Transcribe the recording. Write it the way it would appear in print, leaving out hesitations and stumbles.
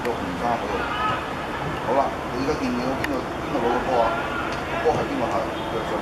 咗紅衫嗰度。好啦，你而家見唔見到邊度攞個波啊？個波係邊個係？